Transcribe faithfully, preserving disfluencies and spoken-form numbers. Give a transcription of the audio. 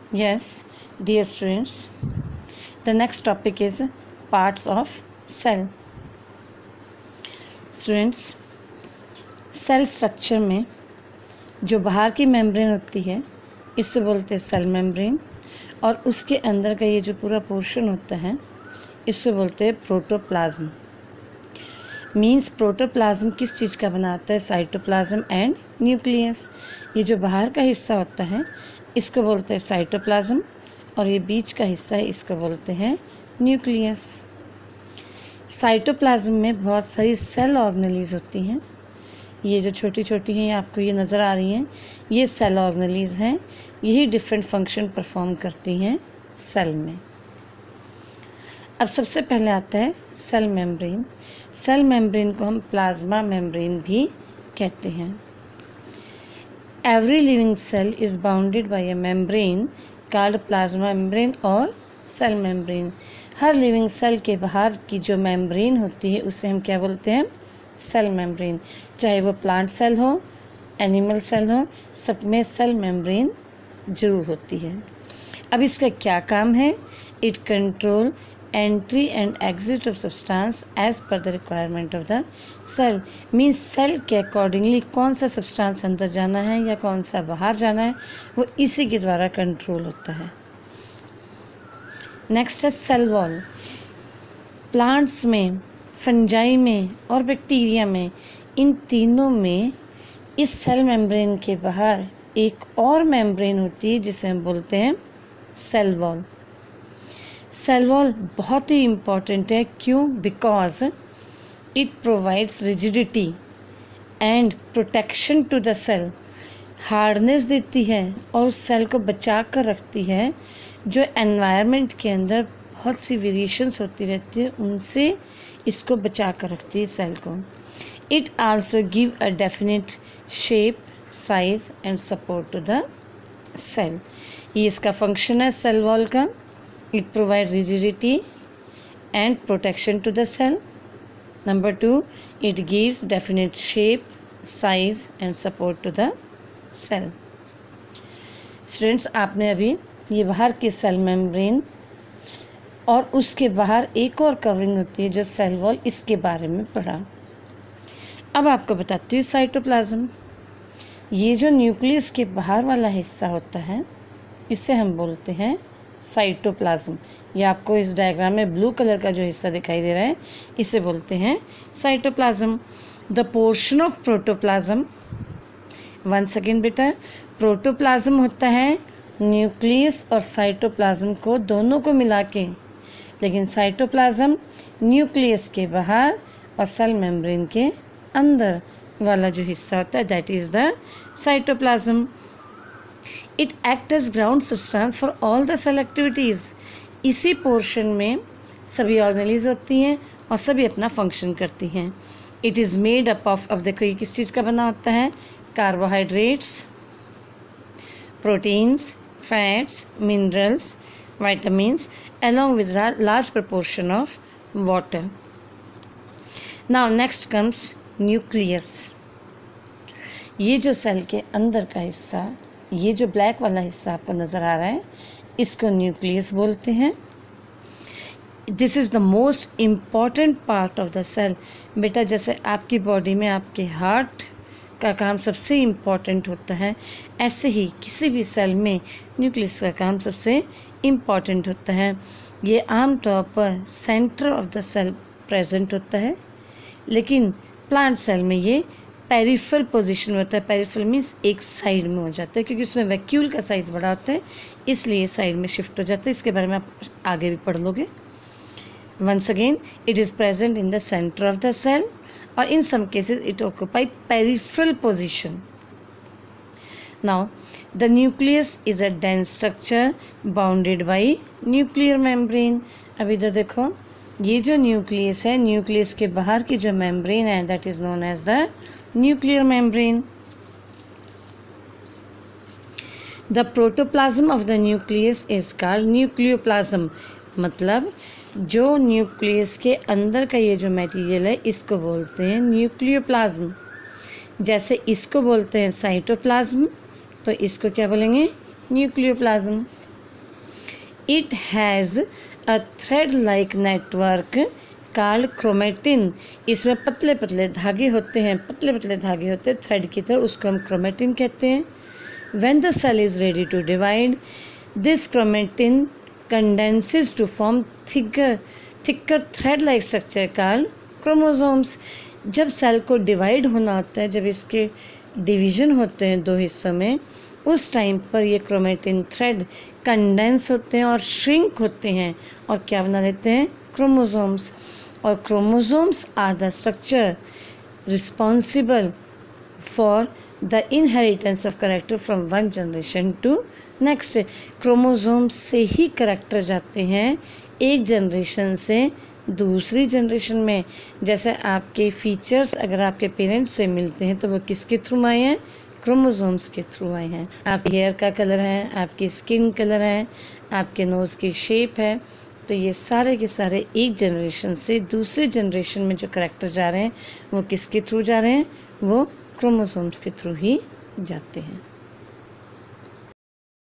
Yes, dear students, the next topic is parts of cell. Students, cell structure में जो बाहर की membrane होती है इससे बोलते हैं सेल मेम्ब्रेन, और उसके अंदर का ये जो पूरा पोर्शन होता है इससे बोलते हैं प्रोटोप्लाज्म। मीन्स प्रोटोप्लाज्म किस चीज़ का बना होता है? Cytoplasm and nucleus. ये जो बाहर का हिस्सा होता है इसको बोलते हैं साइटोप्लाज्म, और ये बीच का हिस्सा है इसको बोलते हैं न्यूक्लियस। साइटोप्लाज्म में बहुत सारी सेल ऑर्गेनेलीज होती हैं। ये जो छोटी छोटी हैं आपको ये नज़र आ रही हैं, ये सेल ऑर्गेनेलीज हैं। यही डिफरेंट फंक्शन परफॉर्म करती हैं सेल में। अब सबसे पहले आता है सेल मेम्ब्रेन। सेल मेम्ब्रेन को हम प्लाज्मा मेम्ब्रेन भी कहते हैं। Every living cell is bounded by a membrane called plasma membrane और सेल मेम्ब्रेन। हर लिविंग सेल के बाहर की जो मेम्ब्रेन होती है उसे हम क्या बोलते हैं? Cell membrane. चाहे वो प्लांट सेल हो, एनिमल सेल हो, सब में सेल मेम्ब्रेन जरूर होती है। अब इसका क्या काम है? It control entry and exit of substance as per the requirement of the cell. Means cell के अकॉर्डिंगली कौन सा सब्सटेंस अंदर जाना है या कौन सा बाहर जाना है वो इसी के द्वारा कंट्रोल होता है। नेक्स्ट है सेल वॉल। प्लांट्स में, फंजाई में और बैक्टीरिया में, इन तीनों में इस सेल मेम्ब्रेन के बाहर एक और मेम्ब्रेन होती है जिसे हम बोलते हैं सेल वॉल। सेल वॉल बहुत ही इम्पॉर्टेंट है। क्यों? Because it provides rigidity and protection to the cell. Hardness देती है और उस सेल को बचा कर रखती है। जो एनवायरनमेंट के अंदर बहुत सी वेरिएशंस होती रहती है उनसे इसको बचा कर रखती है सेल को। It also give a definite shape, size and support to the cell. ये इसका फंक्शन है सेल वॉल का। It provide rigidity and protection to the cell. Number two, it gives definite shape, size and support to the cell. Students, आपने अभी ये बाहर की cell membrane और उसके बाहर एक और कवरिंग होती है जो सेल वॉल, इसके बारे में पढ़ा। अब आपको बताती हूँ साइटोप्लाज्म। ये जो न्यूक्लियस के बाहर वाला हिस्सा होता है इसे हम बोलते हैं साइटोप्लाज्म। ये आपको इस डायग्राम में ब्लू कलर का जो हिस्सा दिखाई दे रहा है इसे बोलते हैं cytoplasm. The portion of protoplasm, one second बेटा, प्रोटोप्लाज्म होता है न्यूक्लियस और साइटोप्लाज्म को दोनों को मिला के, लेकिन साइटोप्लाज्म न्यूक्लियस के बाहर और सेल मेम्ब्रेन के अंदर वाला जो हिस्सा होता है that is the cytoplasm. It act as ground substance for all the cell activities. इसी पोर्शन में सभी ऑर्गेनेलीज होती हैं और सभी अपना फंक्शन करती हैं। It is made up of, अब देखो ये किस चीज़ का बना होता है? Carbohydrates, proteins, fats, minerals, vitamins along with large proportion of water. Now next comes nucleus. ये जो सेल के अंदर का हिस्सा, ये जो ब्लैक वाला हिस्सा आपको नज़र आ रहा है इसको न्यूक्लियस बोलते हैं। This is the most important part of the cell. बेटा जैसे आपकी बॉडी में आपके हार्ट का काम सबसे इम्पॉर्टेंट होता है, ऐसे ही किसी भी सेल में न्यूक्लियस का काम सबसे इम्पॉर्टेंट होता है। ये आमतौर पर centre of the cell present होता है, लेकिन प्लांट सेल में ये पेरिफेरल पोजीशन में होता है। पेरिफेरल मीन्स एक साइड में हो जाता है, क्योंकि उसमें वैक्यूल का साइज़ बड़ा होता है इसलिए साइड में शिफ्ट हो जाता है। इसके बारे में आप आगे भी पढ़ लोगे। Once again it is present in the centre of the cell और in some cases it occupy peripheral position. Now the nucleus is a dense structure bounded by nuclear membrane. अब इधर देखो, ये जो न्यूक्लियस है, न्यूक्लियस के बाहर की जो मेम्ब्रेन है that is known as the nuclear membrane. The protoplasm of the nucleus is called nucleoplasm. मतलब जो न्यूक्लियस के अंदर का ये जो मटेरियल है इसको बोलते हैं न्यूक्लियोप्लाज्म। जैसे इसको बोलते हैं साइटोप्लाज्म, तो इसको क्या बोलेंगे? Nucleoplasm. It has a thread like network called chromatin. इसमें पतले पतले धागे होते हैं, पतले पतले धागे होते हैं थ्रेड की तरह, उसको हम क्रोमेटिन कहते हैं। When the cell is ready to divide, this chromatin condenses to form thicker thicker thread like structure called chromosomes. जब सेल को डिवाइड होना होता है, जब इसके डिवीज़न होते हैं दो हिस्सों में, उस टाइम पर ये क्रोमेटिन थ्रेड कंडेंस होते हैं और श्रिंक होते हैं और क्या बना देते हैं, क्रोमोसोम्स। और chromosomes are the structure responsible for the inheritance of character from one generation to next. Chromosomes से ही करेक्टर जाते हैं एक जनरेशन से दूसरी जनरेशन में। जैसे आपके फीचर्स अगर आपके पेरेंट्स से मिलते हैं तो वो किसके थ्रू आए हैं, क्रोमोसोम्स के थ्रू आए हैं। आपके हेयर का कलर है, आपकी स्किन कलर है, आपके नोज़ की शेप है, तो ये सारे के सारे एक जनरेशन से दूसरे जनरेशन में जो करेक्टर जा रहे हैं वो किसके थ्रू जा रहे हैं, वो क्रोमोसोम्स के थ्रू ही जाते हैं।